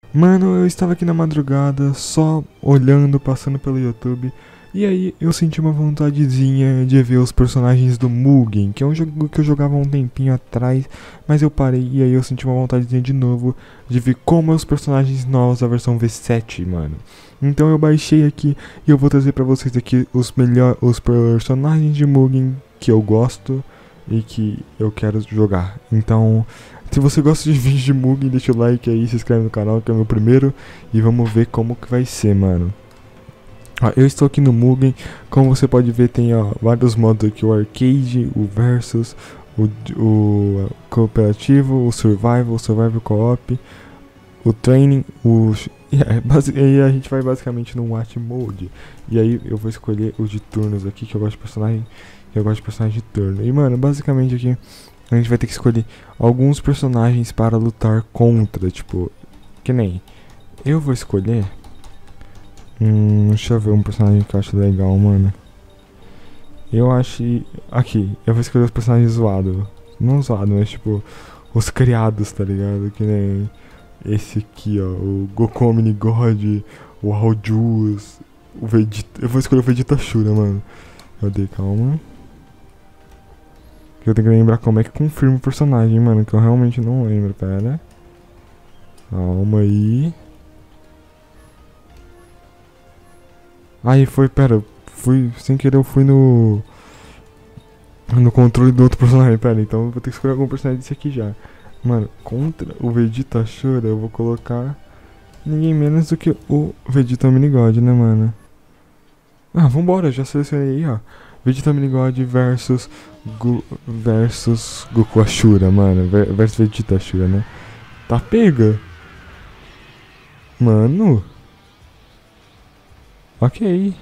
Mano, eu estava aqui na madrugada, só olhando, passando pelo YouTube. E aí eu senti uma vontadezinha de ver os personagens do Mugen, que é um jogo que eu jogava há um tempinho atrás, mas eu parei e aí eu senti uma vontadezinha de novo de ver como é os personagens novos da versão V7, mano. Então eu baixei aqui e eu vou trazer pra vocês aqui os personagens de Mugen que eu gosto e que eu quero jogar. Então, se você gosta de vídeos de Mugen, deixa o like aí, se inscreve no canal que é o meu primeiro e vamos ver como que vai ser, mano. Ó, eu estou aqui no Mugen, como você pode ver tem vários modos aqui, o Arcade, o Versus, o Cooperativo, o Survival Co-op, o Training, e aí a gente vai basicamente no Watch Mode. E aí eu vou escolher os de turnos aqui, que eu gosto de personagem de turno. E mano, basicamente aqui a gente vai ter que escolher alguns personagens para lutar contra, tipo, que nem eu vou escolher. Deixa eu ver um personagem que eu acho legal, mano. Eu acho. Aqui, eu vou escolher os personagens zoados. Não zoados, mas tipo, os criados, tá ligado? Que nem esse aqui, ó. O Goku Omnigod, o Aljuz, o Vegeta. Eu vou escolher o Vegeta Shura, mano. Cadê? Calma. Eu tenho que lembrar como é que confirma o personagem, mano. Que eu realmente não lembro, pera. Calma aí. Aí foi, pera, fui, sem querer eu fui no controle do outro personagem, pera, então eu vou ter que escolher algum personagem desse aqui já. Mano, contra o Vegeta Shura eu vou colocar ninguém menos do que o Vegeta Omnigod, né, mano? Ah, vambora, já selecionei aí, ó. Vegeta Omnigod versus Goku Ashura, mano, versus Vegeta Ashura, né? Tá pega? Mano... Ok.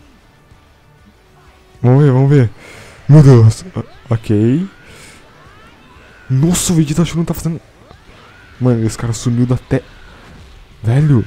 Vamos ver. Meu Deus. Ok. Nossa, o Vegeta Shura não tá fazendo... Mano, esse cara sumiu da Velho.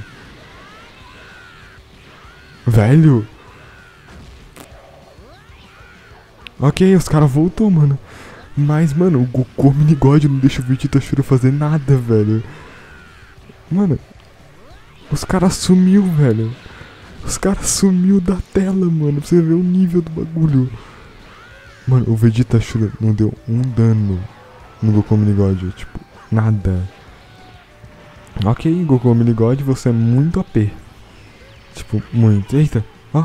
Ok, os caras voltou, mano. Mas, mano, o Goku Minigod não deixa o Vegeta Shura fazer nada, velho. Mano. Os caras sumiu, velho. Os caras sumiu da tela, mano. Pra você ver o nível do bagulho. Mano, o Vegeta Shura não deu um dano no Goku Minigod. Tipo, nada. Ok, Goku Minigod, você é muito AP. Tipo, muito. Eita, ó.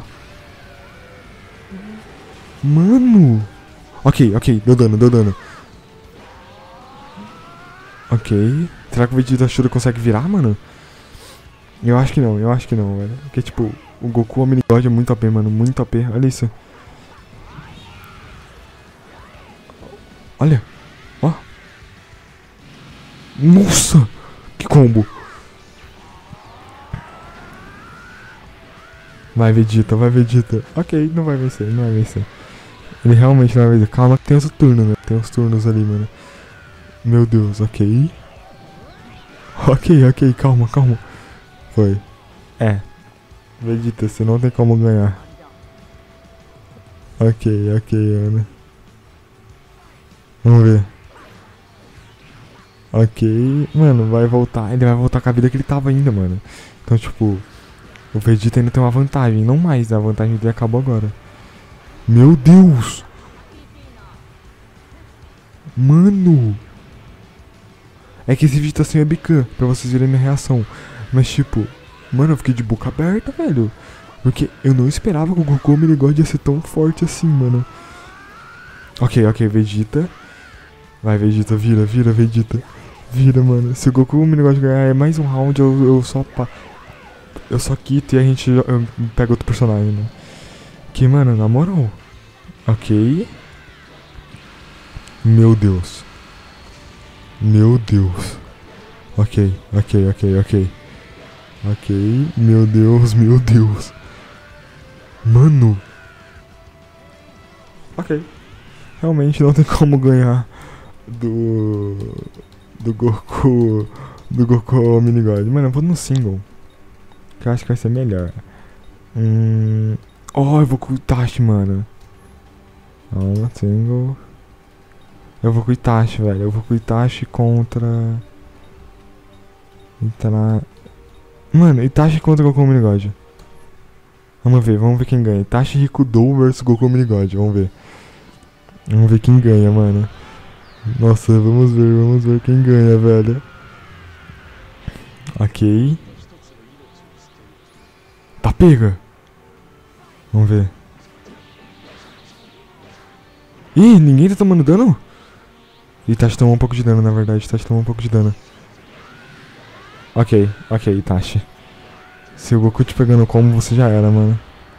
Mano. Ok, deu dano. Ok. Será que o Vegeta Shura consegue virar, mano? Eu acho que não, velho. Porque, tipo, o Goku Omnigod é muito AP, mano. Muito AP. Olha isso. Olha. Ó. Nossa. Que combo. Vai, Vegeta. Ok, não vai vencer. Ele realmente não vai vencer. Calma que tem os turnos, né? Tem os turnos ali, mano. Meu Deus, ok. Ok, calma. Foi. Vegeta, você não tem como ganhar. Ok, Ana. Vamos ver. Ok. Mano, vai voltar. Ele vai voltar com a vida que ele tava ainda, mano. Então, tipo, o Vegeta ainda tem uma vantagem. Não mais, a vantagem dele acabou agora. Meu Deus! Mano! É que esse vídeo tá sem webcam, pra vocês verem minha reação. Mas, tipo, mano, eu fiquei de boca aberta, velho. Porque eu não esperava que o Goku Minigod ia ser tão forte assim, mano. Ok, Vegeta. Vai, Vegeta, vira, Vegeta. Vira, mano. Se o Goku Minigod ganhar é mais um round, eu só quito e a gente pega outro personagem, né? Que, mano, na moral. Ok. Meu Deus. Ok. Meu Deus. Mano. Ok. Realmente não tem como ganhar do Goku Minigod. Mano, eu vou no single, que eu acho que vai ser melhor. Eu vou com o Itachi, mano. Calma, single. Eu vou com o Itachi, velho. Eu vou com o Itachi contra... Mano, Itachi contra Goku Minigod. Vamos ver quem ganha. Itachi Rikudou versus Goku Minigod, vamos ver. Vamos ver quem ganha, mano. Nossa, vamos ver quem ganha, velho. Ok. Tá pega. Vamos ver. Ih, ninguém tá tomando dano? Itachi tomou um pouco de dano, na verdade. Itachi tomou um pouco de dano. Ok, Itachi. Se o Goku te pegando como, você já era, mano.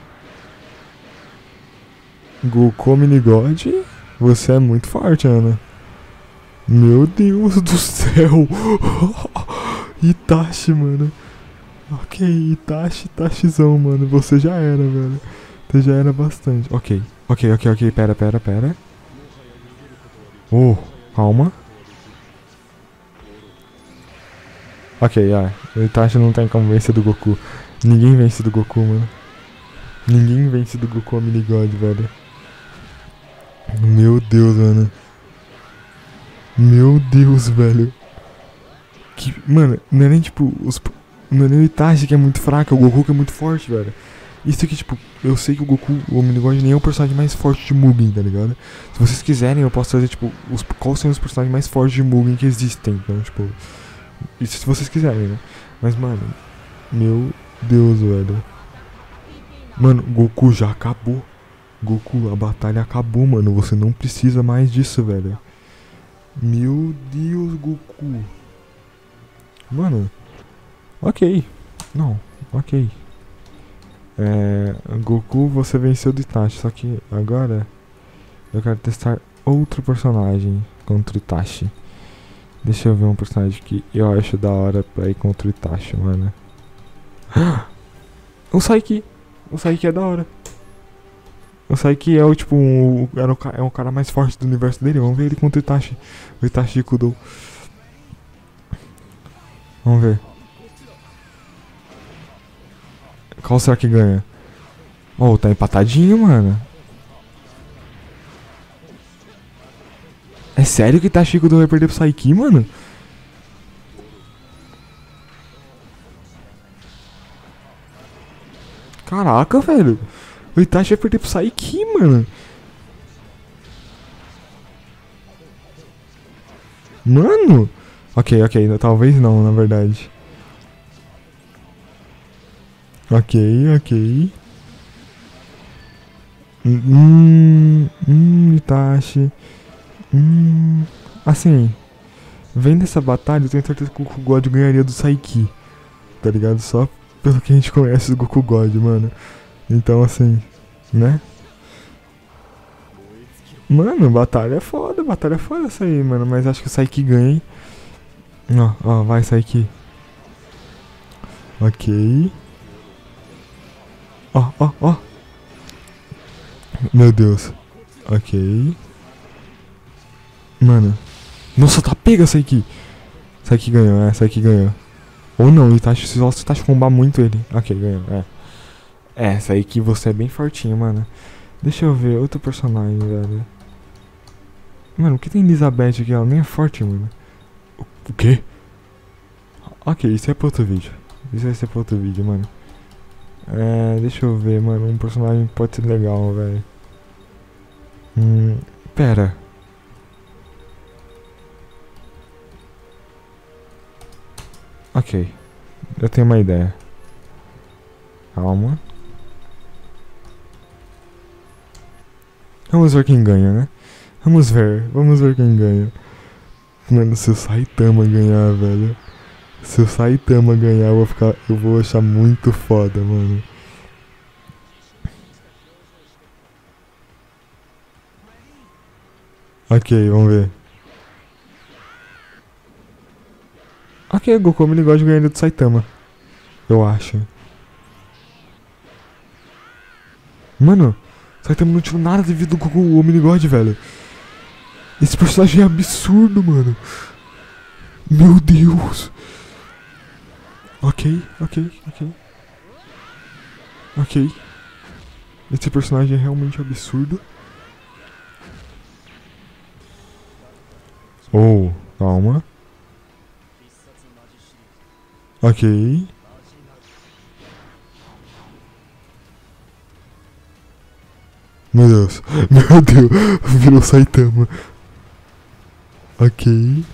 Goku Minigod, você é muito forte, Ana. Meu Deus do céu. Itachi, mano. Ok, Itachizão, mano. Você já era, velho. Você já era bastante. Ok, pera. Oh, calma. Ok, o Itachi não tem como vencer do Goku. Ninguém vence do Goku, mano. Ninguém vence do Goku a Minigod, velho. Meu Deus, mano. Meu Deus, velho. Mano, não é nem tipo. Não é nem o Itachi que é muito fraco, é o Goku que é muito forte, velho. Isso aqui, tipo, eu sei que o Goku, o Minigod, nem é o personagem mais forte de Mugen, tá ligado? Se vocês quiserem, eu posso trazer, tipo, quais são os personagens mais fortes de Mugen que existem, então, tipo. Isso se vocês quiserem, né? Mas, mano, meu Deus, velho. Mano, Goku já acabou. Goku, a batalha acabou, mano. Você não precisa mais disso, velho. Meu Deus, Goku. Mano, ok. Não, ok. Goku, você venceu do Itachi. Só que agora eu quero testar outro personagem contra o Itachi. Deixa eu ver um personagem que eu acho da hora pra ir contra o Itachi, mano. O Saiki. O Saiki é da hora. O Saiki é o tipo é o cara mais forte do universo dele. Vamos ver ele contra o Itachi. O Itachi Rikudou. Vamos ver. Qual será que ganha? Oh, tá empatadinho, mano. É sério que Itachi Rikudou vai perder pro Saiki, mano? Caraca, velho. O Itachi vai perder pro Saiki, mano. Mano. Ok. Talvez não, na verdade. Ok. Itachi. Assim, vendo essa batalha, eu tenho certeza que o Goku God ganharia do Saiki. Tá ligado? Só pelo que a gente conhece do Goku God, mano. Então, assim, né? Mano, batalha é foda essa aí, mano. Mas acho que o Saiki ganha, hein? Ó, vai, Saiki. Ok. Ó. Meu Deus. Ok. Mano. Nossa, tá pega, Saiki. Saiki ganhou. Ou não, Itachi, só se Itachi combar muito ele. Ok, ganhou, Saiki você é bem fortinho, mano. Deixa eu ver, outro personagem, velho. Mano, o que tem Elizabeth aqui? Ela nem é forte, mano. O quê? Ok, isso é pra outro vídeo. Isso vai ser pra outro vídeo, mano. Deixa eu ver, mano. Um personagem que pode ser legal, velho. Pera. Ok. Eu tenho uma ideia. Calma. Vamos ver quem ganha, né? Vamos ver quem ganha. Mano, se o Saitama ganhar, velho. Se o Saitama ganhar, eu vou achar muito foda, mano. Ok, vamos ver. Ok, Goku Minigod ganhando do Saitama. Eu acho. Mano, Saitama não tirou nada devido do Goku Minigod, velho. Esse personagem é absurdo, mano. Meu Deus. Ok. Esse personagem é realmente absurdo. Oh, calma. Ok. Meu Deus. Meu Deus. Virou Saitama. Ok.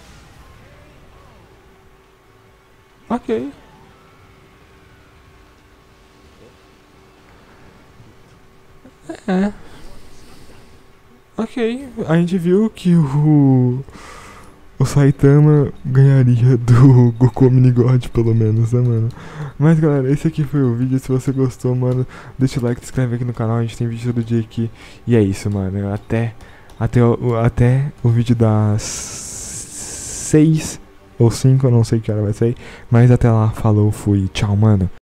Ok. É. Ok. A gente viu que o Saitama ganharia do Goku Minigod, pelo menos, né, mano? Mas, galera, esse aqui foi o vídeo. Se você gostou, mano, deixa o like, se inscreve aqui no canal. A gente tem vídeo todo dia aqui. E é isso, mano. Até o vídeo das 6 ou 5, eu não sei que hora vai sair. Mas até lá, falou, fui, tchau, mano.